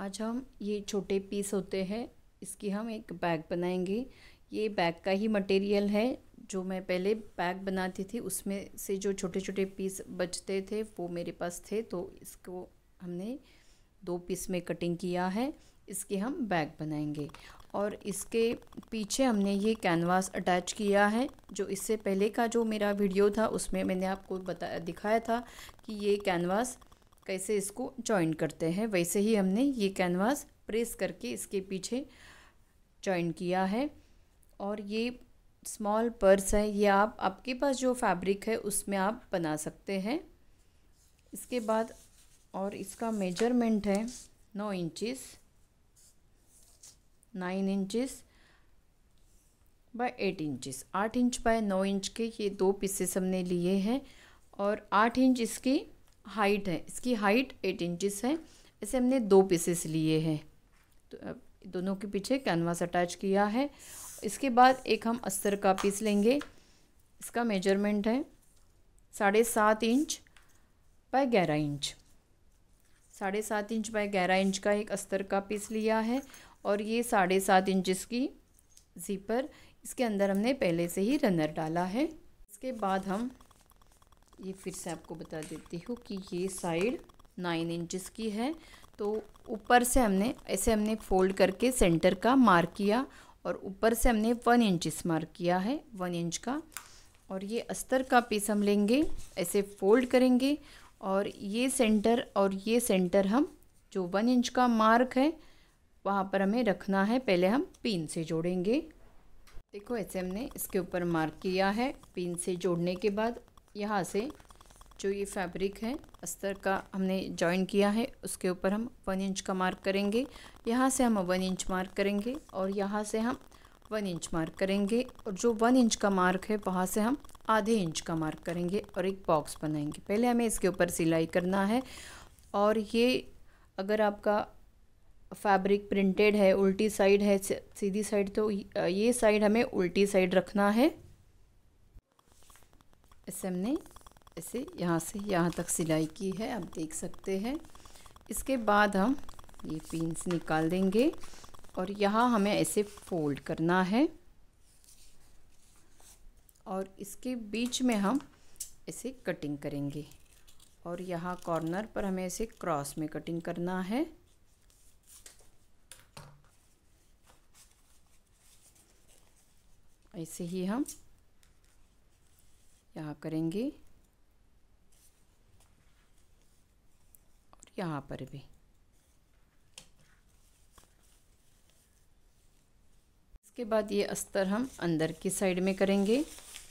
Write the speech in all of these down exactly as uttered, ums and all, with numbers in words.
आज हम ये छोटे पीस होते हैं, इसकी हम एक बैग बनाएंगे। ये बैग का ही मटेरियल है। जो मैं पहले बैग बनाती थी उसमें से जो छोटे छोटे पीस बचते थे वो मेरे पास थे, तो इसको हमने दो पीस में कटिंग किया है। इसके हम बैग बनाएंगे और इसके पीछे हमने ये कैनवास अटैच किया है। जो इससे पहले का जो मेरा वीडियो था उसमें मैंने आपको बताया दिखाया था कि ये कैनवास कैसे इसको जॉइन करते हैं, वैसे ही हमने ये कैनवास प्रेस करके इसके पीछे जॉइन किया है। और ये स्मॉल पर्स है, ये आप आपके पास जो फैब्रिक है उसमें आप बना सकते हैं। इसके बाद और इसका मेजरमेंट है नौ inches nine inches by eight inches आठ इंच बाय नौ इंच के ये दो पीसेस हमने लिए हैं। और आठ इंच इसकी हाइट है, इसकी हाइट एट इंचिस है। ऐसे हमने दो पीसेस लिए हैं, तो अब दोनों के पीछे कैनवास अटैच किया है। इसके बाद एक हम अस्तर का पीस लेंगे। इसका मेजरमेंट है साढ़े सात इंच बाय ग्यारह इंच साढ़े सात इंच बाय ग्यारह इंच का एक अस्तर का पीस लिया है। और ये साढ़े सात इंच इसकी ज़िपर, इसके अंदर हमने पहले से ही रनर डाला है। इसके बाद हम ये फिर से आपको बता देती हूँ कि ये साइड नाइन इंचेस की है, तो ऊपर से हमने ऐसे हमने फोल्ड करके सेंटर का मार्क किया और ऊपर से हमने वन इंचिस मार्क किया है, वन इंच का। और ये अस्तर का पीस हम लेंगे, ऐसे फोल्ड करेंगे और ये सेंटर और ये सेंटर हम जो वन इंच का मार्क है वहाँ पर हमें रखना है। पहले हम पिन से जोड़ेंगे। देखो ऐसे हमने इसके ऊपर मार्क किया है। पिन से जोड़ने के बाद यहाँ से जो ये फैब्रिक है अस्तर का हमने जॉइन किया है उसके ऊपर हम वन इंच का मार्क करेंगे। यहाँ से हम वन इंच मार्क करेंगे और यहाँ से हम वन इंच मार्क करेंगे और जो वन इंच का मार्क है वहाँ से हम आधे इंच का मार्क करेंगे और एक बॉक्स बनाएंगे। पहले हमें इसके ऊपर सिलाई करना है। और ये अगर आपका फैब्रिक प्रिंटेड है, उल्टी साइड है, सीधी साइड, तो ये साइड हमें उल्टी साइड रखना है। ऐसे हमने ऐसे यहाँ से यहाँ तक सिलाई की है, आप देख सकते हैं। इसके बाद हम ये पिन्स निकाल देंगे और यहाँ हमें ऐसे फोल्ड करना है और इसके बीच में हम ऐसे कटिंग करेंगे और यहाँ कॉर्नर पर हमें ऐसे क्रॉस में कटिंग करना है। ऐसे ही हम यहाँ करेंगे और यहाँ पर भी। इसके बाद ये अस्तर हम अंदर की साइड में करेंगे।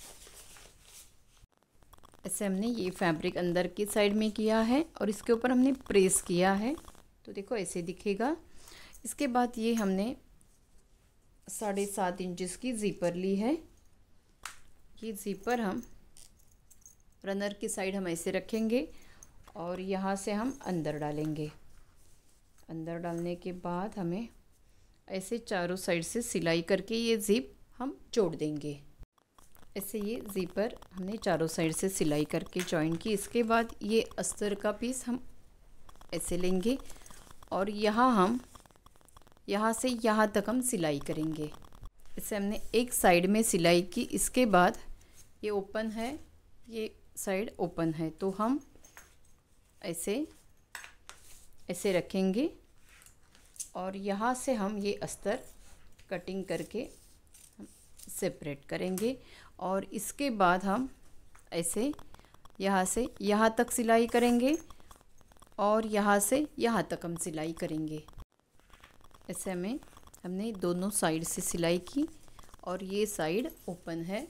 ऐसे हमने ये फैब्रिक अंदर की साइड में किया है और इसके ऊपर हमने प्रेस किया है, तो देखो ऐसे दिखेगा। इसके बाद ये हमने साढ़े सात इंचेस की ज़िपर ली है। ये ज़िपर हम रनर की साइड हम ऐसे रखेंगे और यहाँ से हम अंदर डालेंगे। अंदर डालने के बाद हमें ऐसे चारों साइड से सिलाई करके ये ज़िप हम जोड़ देंगे। ऐसे ये ज़िपर हमने चारों साइड से सिलाई करके जॉइन की। इसके बाद ये अस्तर का पीस हम ऐसे लेंगे और यहाँ हम यहाँ से यहाँ तक हम सिलाई करेंगे। इसे हमने एक साइड में सिलाई की। इसके बाद ये ओपन है, ये साइड ओपन है, तो हम ऐसे ऐसे रखेंगे और यहाँ से हम ये अस्तर कटिंग करके सेपरेट करेंगे। और इसके बाद हम ऐसे यहाँ से यहाँ तक सिलाई करेंगे और यहाँ से यहाँ तक हम सिलाई करेंगे। ऐसे में हमने दोनों साइड से सिलाई की और ये साइड ओपन है।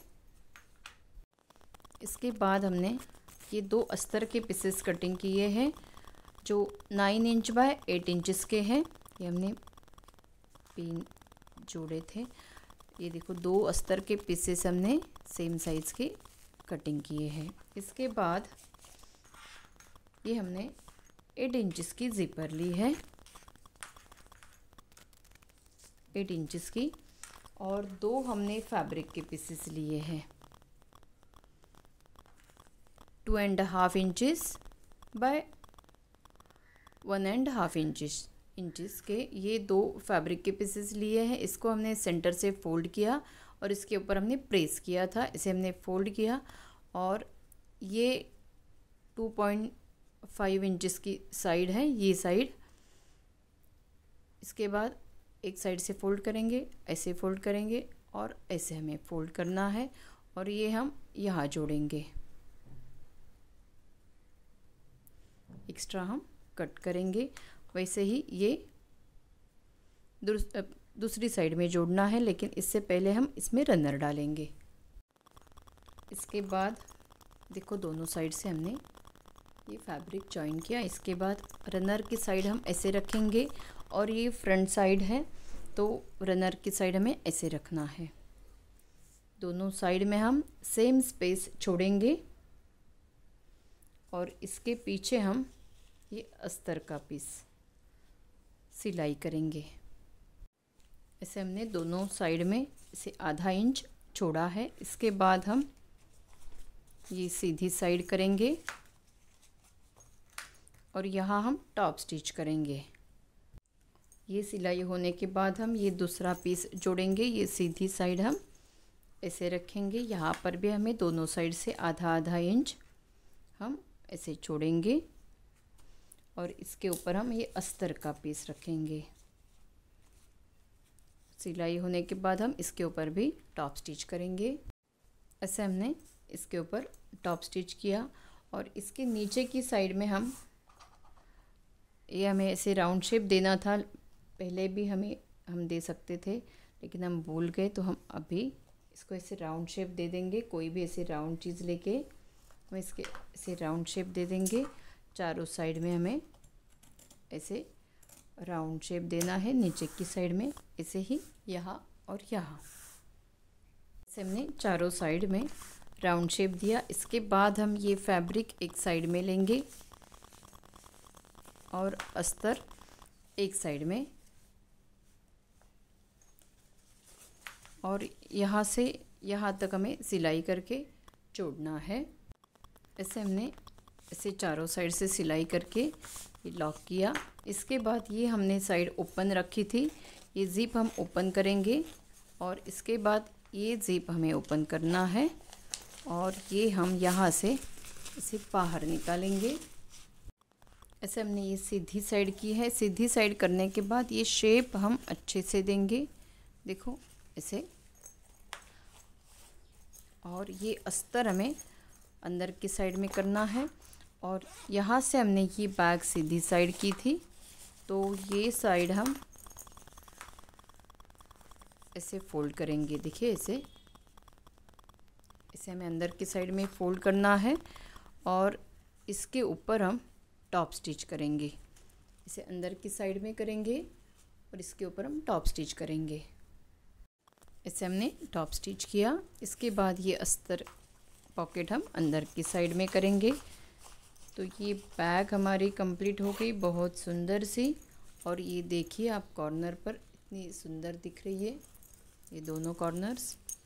इसके बाद हमने ये दो अस्तर के पीसेस कटिंग किए हैं जो nine inch by eight inches के हैं। ये हमने पिन जोड़े थे। ये देखो दो अस्तर के पीसेस हमने सेम साइज़ के कटिंग किए हैं। इसके बाद ये हमने एट इंचेस की ज़िपर ली है, एट इंचेस की, और दो हमने फैब्रिक के पीसेस लिए हैं two and half inches by one and half inches inches के ये दो फैब्रिक के पीसेस लिए हैं। इसको हमने सेंटर से फोल्ड किया और इसके ऊपर हमने प्रेस किया था। इसे हमने फोल्ड किया और ये टू पॉइंट फाइव इंचेस की साइड है, ये साइड। इसके बाद एक साइड से फोल्ड करेंगे, ऐसे फोल्ड करेंगे और ऐसे हमें फोल्ड करना है और ये हम यहाँ जोड़ेंगे। एक्स्ट्रा हम कट करेंगे। वैसे ही ये दूसरी साइड में जोड़ना है, लेकिन इससे पहले हम इसमें रनर डालेंगे। इसके बाद देखो दोनों साइड से हमने ये फैब्रिक जॉइन किया। इसके बाद रनर की साइड हम ऐसे रखेंगे और ये फ्रंट साइड है तो रनर की साइड हमें ऐसे रखना है। दोनों साइड में हम सेम स्पेस छोड़ेंगे और इसके पीछे हम ये अस्तर का पीस सिलाई करेंगे। ऐसे हमने दोनों साइड में इसे आधा इंच छोड़ा है। इसके बाद हम ये सीधी साइड करेंगे और यहाँ हम टॉप स्टिच करेंगे। ये सिलाई होने के बाद हम ये दूसरा पीस जोड़ेंगे। ये सीधी साइड हम ऐसे रखेंगे। यहाँ पर भी हमें दोनों साइड से आधा आधा इंच हम ऐसे छोड़ेंगे और इसके ऊपर हम ये अस्तर का पीस रखेंगे। सिलाई होने के बाद हम इसके ऊपर भी टॉप स्टिच करेंगे। ऐसे हमने इसके ऊपर टॉप स्टिच किया और इसके नीचे की साइड में हम ये हमें ऐसे राउंड शेप देना था। पहले भी हमें हम दे सकते थे लेकिन हम भूल गए, तो हम अभी इसको ऐसे राउंड शेप दे देंगे। कोई भी ऐसे राउंड चीज़ लेके हम इसके ऐसे राउंड शेप दे देंगे। चारों साइड में हमें ऐसे राउंड शेप देना है। नीचे की साइड में ऐसे ही यहाँ और यहाँ ऐसे हमने चारों साइड में राउंड शेप दिया। इसके बाद हम ये फैब्रिक एक साइड में लेंगे और अस्तर एक साइड में, और यहाँ से यहाँ तक हमें सिलाई करके जोड़ना है। ऐसे हमने ऐसे चारों साइड से सिलाई करके ये लॉक किया। इसके बाद ये हमने साइड ओपन रखी थी, ये ज़िप हम ओपन करेंगे और इसके बाद ये ज़िप हमें ओपन करना है और ये हम यहाँ से इसे बाहर निकालेंगे। ऐसे हमने ये सीधी साइड की है। सीधी साइड करने के बाद ये शेप हम अच्छे से देंगे, देखो ऐसे। और ये अस्तर हमें अंदर की साइड में करना है और यहाँ से हमने ये बैक सीधी साइड की थी, तो ये साइड हम ऐसे फोल्ड करेंगे। देखिए ऐसे इसे हमें अंदर की साइड में फोल्ड करना है और इसके ऊपर हम टॉप स्टिच करेंगे। इसे अंदर की साइड में करेंगे और इसके ऊपर हम टॉप स्टिच करेंगे। इसे हमने टॉप स्टिच किया। इसके बाद ये अस्तर पॉकेट हम अंदर की साइड में करेंगे। तो ये बैग हमारी कंप्लीट हो गई, बहुत सुंदर सी। और ये देखिए आप कॉर्नर पर इतनी सुंदर दिख रही है ये दोनों कॉर्नर्स।